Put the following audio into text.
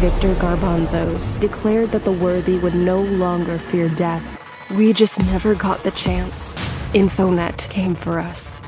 Victor Garbanzos declared that the worthy would no longer fear death. We just never got the chance. Infonet came for us.